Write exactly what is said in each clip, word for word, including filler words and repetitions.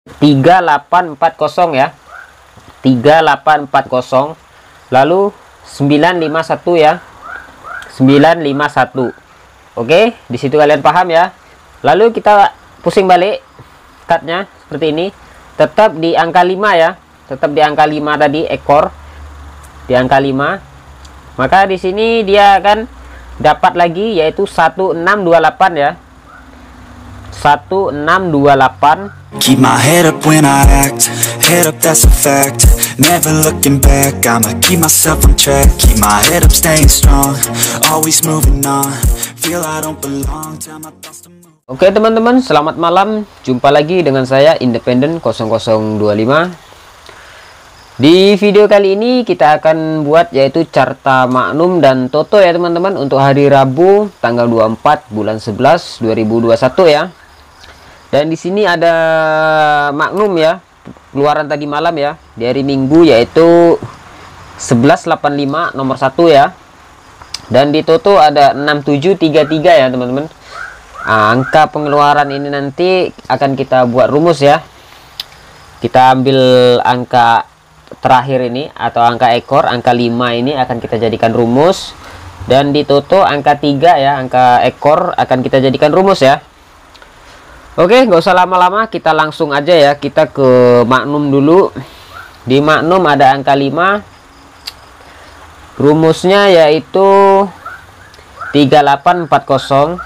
tiga delapan empat nol ya, tiga delapan empat nol, lalu sembilan lima satu ya, sembilan lima satu. Oke, di situ kalian paham ya. Lalu kita pusing balik cutnya seperti ini, tetap di angka lima ya, tetap di angka lima tadi, ekor di angka lima. Maka di sini dia akan dapat lagi yaitu satu enam dua delapan ya, satu enam dua delapan. Keep my head up when I act, head up that's a fact, never looking back, I'ma keep myself on track, keep my head up staying strong, always moving on, feel I don't belong, tell my thoughts to move. Oke teman-teman, selamat malam, jumpa lagi dengan saya Independen nol nol dua lima. Di video kali ini kita akan buat yaitu carta Maknum dan Toto ya teman-teman, untuk hari Rabu tanggal dua puluh empat bulan sebelas dua ribu dua puluh satu ya. Dan di sini ada Maknum ya, keluaran tadi malam ya, di hari Minggu yaitu sebelas delapan lima nomor satu ya. Dan di Toto ada enam tujuh tiga tiga ya teman-teman. Nah, angka pengeluaran ini nanti akan kita buat rumus ya. Kita ambil angka terakhir ini atau angka ekor, angka lima ini akan kita jadikan rumus, dan di Toto angka tiga ya, angka ekor akan kita jadikan rumus ya. Oke, nggak usah lama-lama, kita langsung aja ya, kita ke Maknum dulu. Di Maknum ada angka lima, rumusnya yaitu tiga delapan empat nol,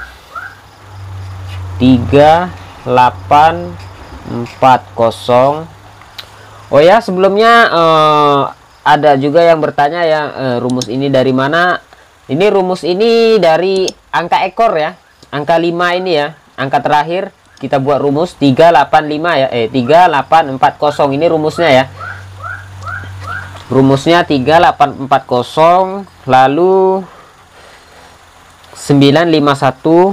tiga delapan empat nol. Oh ya, sebelumnya eh, ada juga yang bertanya ya, eh, rumus ini dari mana? Ini rumus ini dari angka ekor ya, angka lima ini ya, angka terakhir kita buat rumus tiga delapan lima ya, eh tiga delapan empat nol ini rumusnya ya. Rumusnya tiga delapan empat nol, lalu sembilan lima satu,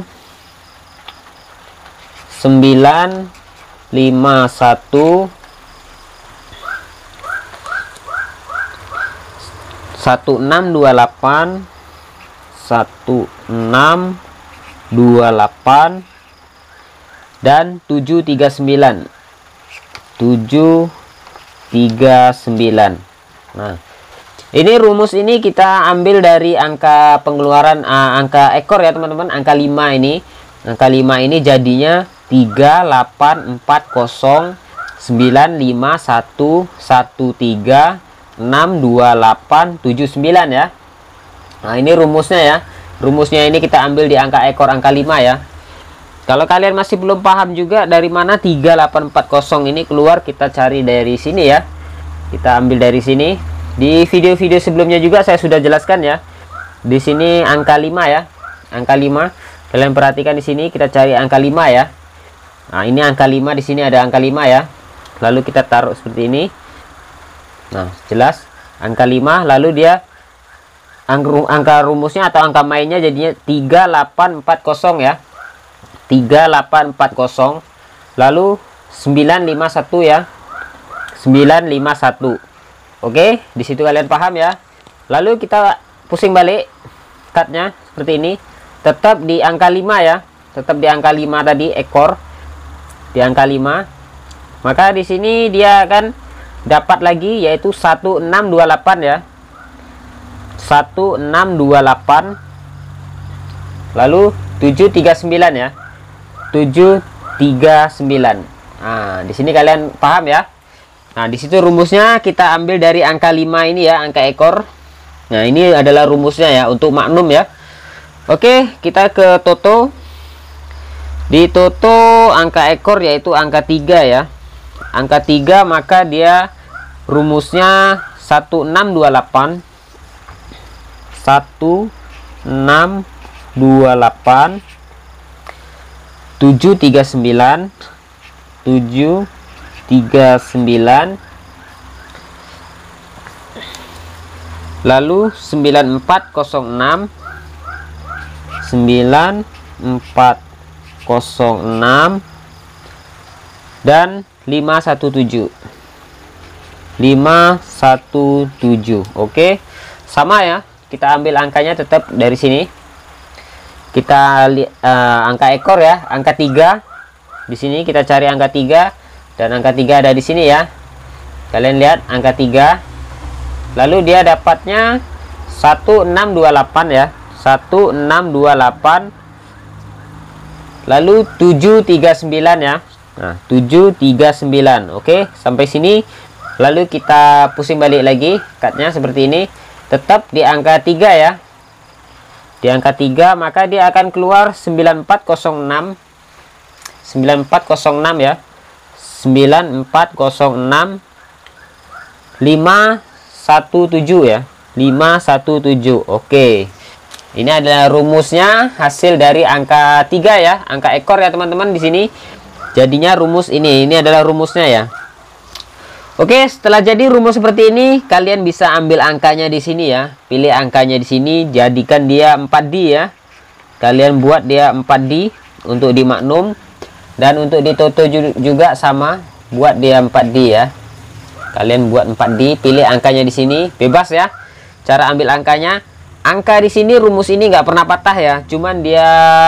sembilan lima satu, satu enam dua delapan, satu enam dua delapan, dan tujuh tiga sembilan, tujuh tiga sembilan. Nah, ini rumus ini kita ambil dari angka pengeluaran uh, angka ekor ya teman-teman, angka lima ini. Angka lima ini jadinya tiga delapan empat nol, sembilan lima satu, satu tiga, enam dua delapan, tujuh sembilan ya. Nah, ini rumusnya ya. Rumusnya ini kita ambil di angka ekor angka lima ya. Kalau kalian masih belum paham juga dari mana tiga delapan empat nol ini keluar, kita cari dari sini ya. Kita ambil dari sini. Di video-video sebelumnya juga saya sudah jelaskan ya. Di sini angka lima ya. Angka lima. Kalian perhatikan di sini, kita cari angka lima ya. Nah, ini angka lima, di sini ada angka lima ya. Lalu kita taruh seperti ini. Nah, jelas angka lima, lalu dia angka rumusnya atau angka mainnya jadinya tiga delapan empat nol ya, tiga delapan empat nol, lalu sembilan lima satu ya, sembilan lima satu. Oke, di situ kalian paham ya. Lalu kita pusing balik cutnya seperti ini, tetap di angka lima ya, tetap di angka lima tadi, ekor di angka lima. Maka di sini dia akan dapat lagi yaitu satu enam dua delapan ya, satu enam dua delapan, lalu tujuh tiga sembilan ya, tujuh tiga sembilan. Nah, di sini kalian paham ya. Nah, di situ rumusnya kita ambil dari angka lima ini ya, angka ekor. Nah, ini adalah rumusnya ya untuk Maknum ya. Oke, kita ke Toto. Di Toto angka ekor yaitu angka tiga ya. Angka tiga, maka dia rumusnya satu enam dua delapan, satu enam dua delapan, tujuh tiga sembilan, tujuh tiga sembilan, lalu sembilan empat nol enam, sembilan empat nol enam, dan lima satu tujuh, lima satu tujuh. Oke, sama ya, kita ambil angkanya tetap dari sini. Kita uh, angka ekor ya, angka tiga. Di sini kita cari angka tiga, dan angka tiga ada di sini ya. Kalian lihat angka tiga. Lalu dia dapatnya satu enam dua delapan ya. satu enam dua delapan. Lalu tujuh tiga sembilan ya. Nah, tujuh tiga sembilan. Oke, sampai sini. Lalu kita pusing balik lagi cardnya seperti ini. Tetap di angka tiga ya. Di angka tiga, maka dia akan keluar sembilan empat nol enam. sembilan empat nol enam ya. sembilan empat nol enam lima satu tujuh ya. lima satu tujuh. Oke. Ini adalah rumusnya, hasil dari angka tiga ya, angka ekor ya teman-teman di sini. Jadinya rumus ini, ini adalah rumusnya ya. Oke, setelah jadi rumus seperti ini, kalian bisa ambil angkanya di sini ya. Pilih angkanya di sini, jadikan dia empat D ya. Kalian buat dia empat D untuk di Magnum, dan untuk di Toto juga sama, buat dia empat D ya. Kalian buat empat D, pilih angkanya di sini, bebas ya. Cara ambil angkanya, angka di sini rumus ini nggak pernah patah ya. Cuman dia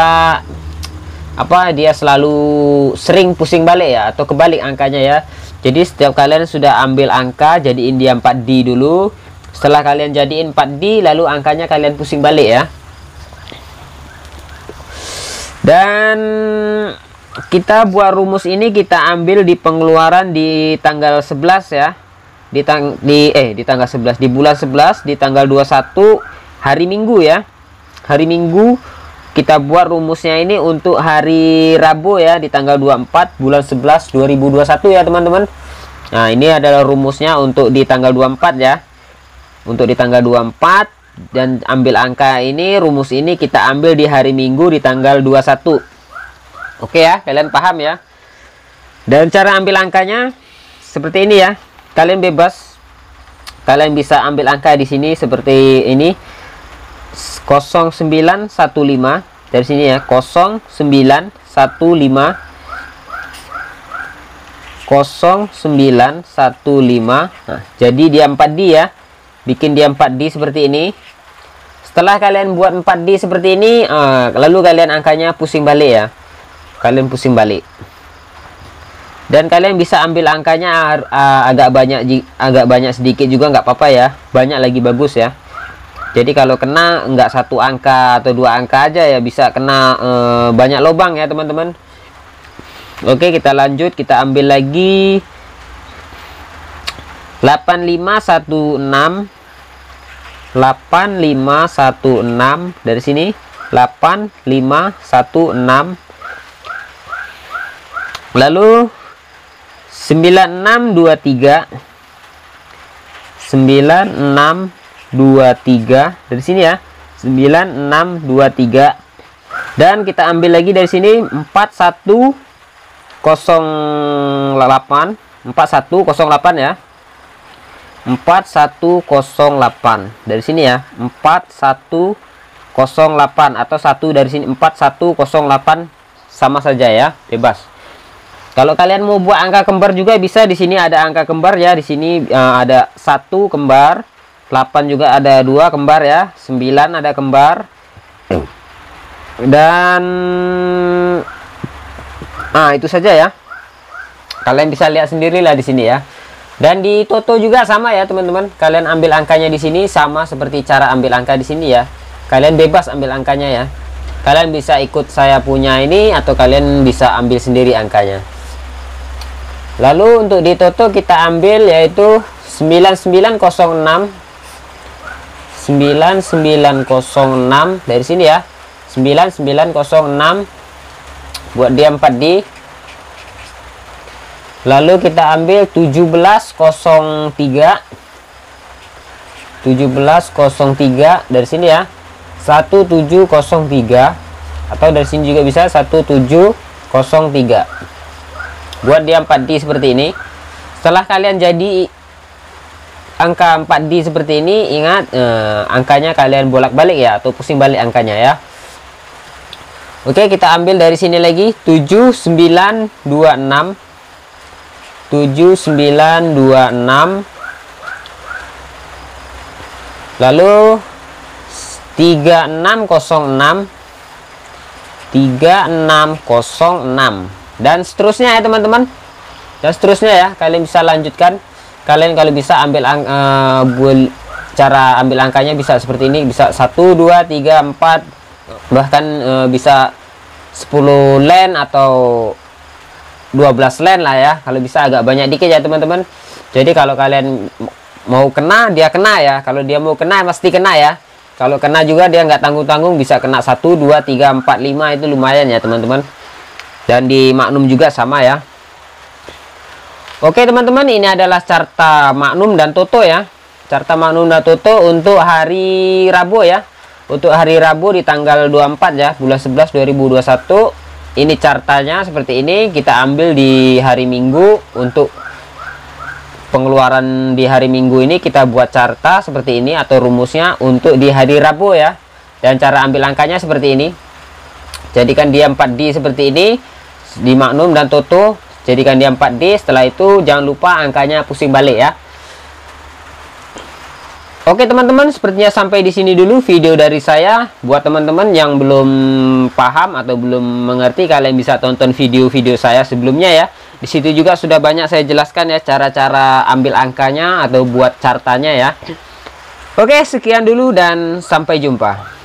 apa? Dia selalu sering pusing balik ya, atau kebalik angkanya ya. Jadi setiap kalian sudah ambil angka, jadiin dia empat D dulu. Setelah kalian jadiin empat D, lalu angkanya kalian pusing balik ya. Dan kita buat rumus ini kita ambil di pengeluaran di tanggal sebelas ya. Di tang di eh di tanggal sebelas, di bulan sebelas, di tanggal dua puluh satu hari Minggu ya. Hari Minggu kita buat rumusnya ini untuk hari Rabu ya, di tanggal dua puluh empat bulan sebelas dua ribu dua puluh satu ya teman-teman. Nah, ini adalah rumusnya untuk di tanggal dua puluh empat ya. Untuk di tanggal dua puluh empat, dan ambil angka ini, rumus ini kita ambil di hari Minggu di tanggal dua puluh satu. Oke ya, kalian paham ya. Dan cara ambil angkanya seperti ini ya. Kalian bebas. Kalian bisa ambil angka di sini seperti ini. nol sembilan satu lima dari sini ya, nol sembilan satu lima nol sembilan satu lima. Nah, jadi dia empat D ya. Bikin dia empat D seperti ini. Setelah kalian buat empat D seperti ini, uh, lalu kalian angkanya pusing balik ya. Kalian pusing balik. Dan kalian bisa ambil angkanya uh, agak banyak, agak banyak sedikit juga nggak apa-apa ya. Banyak lagi bagus ya. Jadi kalau kena nggak satu angka atau dua angka aja ya, bisa kena uh, banyak lubang ya teman-teman. Oke, kita lanjut, kita ambil lagi delapan lima satu enam. delapan lima satu enam dari sini, delapan lima satu enam. Lalu sembilan enam dua tiga. sembilan enam dua tiga dari sini ya. sembilan enam dua tiga. Dan kita ambil lagi dari sini empat satu nol delapan. empat satu nol delapan ya. empat satu nol delapan dari sini ya. empat satu nol delapan atau satu dari sini, empat satu nol delapan sama saja ya, bebas. Kalau kalian mau buat angka kembar juga bisa. Di sini ada angka kembar ya. Di sini uh, ada satu kembar, delapan juga ada dua kembar ya, sembilan ada kembar. Dan nah, itu saja ya. Kalian bisa lihat sendirilah di sini ya. Dan di Toto juga sama ya teman-teman. Kalian ambil angkanya di sini sama seperti cara ambil angka di sini ya. Kalian bebas ambil angkanya ya. Kalian bisa ikut saya punya ini, atau kalian bisa ambil sendiri angkanya. Lalu untuk di Toto kita ambil yaitu sembilan sembilan nol enam. sembilan sembilan nol enam dari sini ya. sembilan sembilan nol enam. Buat dia empat D. Lalu kita ambil tujuh belas nol tiga. tujuh belas nol tiga dari sini ya. satu tujuh nol tiga, atau dari sini juga bisa satu tujuh nol tiga. Buat dia empat D seperti ini. Setelah kalian jadi angka empat D seperti ini, ingat eh, angkanya kalian bolak-balik ya, atau pusing balik angkanya ya. Oke, kita ambil dari sini lagi tujuh sembilan dua enam. tujuh sembilan dua enam. Lalu tiga enam nol enam. tiga enam nol enam. Dan seterusnya ya teman-teman. dan seterusnya ya. Kalian bisa lanjutkan. Kalian kalau bisa ambil ang uh, bul cara ambil angkanya bisa seperti ini, bisa satu, dua, tiga, empat, bahkan uh, bisa sepuluh len atau dua belas len lah ya. Kalau bisa agak banyak dikit ya teman-teman. Jadi kalau kalian mau kena, dia kena ya. Kalau dia mau kena pasti kena ya. Kalau kena juga dia nggak tanggung-tanggung, bisa kena satu, dua, tiga, empat, lima, itu lumayan ya teman-teman. Dan di Magnum juga sama ya. Oke teman-teman, ini adalah carta Magnum dan Toto ya. Carta Magnum dan Toto untuk hari Rabu ya. Untuk hari Rabu di tanggal dua puluh empat ya, bulan sebelas dua ribu dua puluh satu. Ini cartanya seperti ini. Kita ambil di hari Minggu. Untuk pengeluaran di hari Minggu ini kita buat carta seperti ini atau rumusnya untuk di hari Rabu ya. Dan cara ambil angkanya seperti ini. Jadikan dia empat D seperti ini di Magnum dan Toto. Jadikan dia empat D. Setelah itu jangan lupa angkanya pusing balik ya. Oke teman-teman, sepertinya sampai di sini dulu video dari saya. Buat teman-teman yang belum paham atau belum mengerti, kalian bisa tonton video-video saya sebelumnya ya. Di situ juga sudah banyak saya jelaskan ya cara-cara ambil angkanya atau buat cartanya ya. Oke, sekian dulu dan sampai jumpa.